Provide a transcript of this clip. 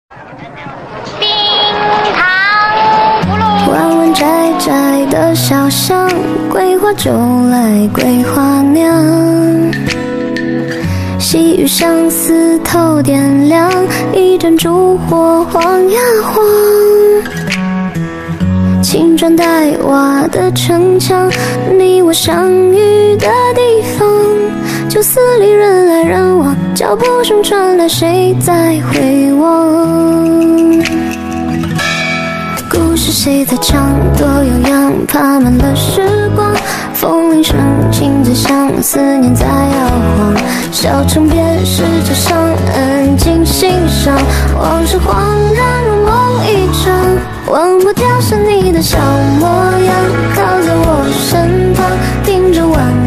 弯弯窄窄的小巷，桂花酒来桂花酿。细雨相思透点亮，一盏烛火晃呀晃。青砖黛瓦的城墙，你我相遇的地方。酒肆里人来人往，脚步声传来，谁在回望？故事谁在讲？多悠扬，爬满了时光。风铃声，情字响，思念在摇晃。小城便是这上，安静欣赏。往事恍然如梦一场，忘不掉是你的小模样，靠在我身旁，听着晚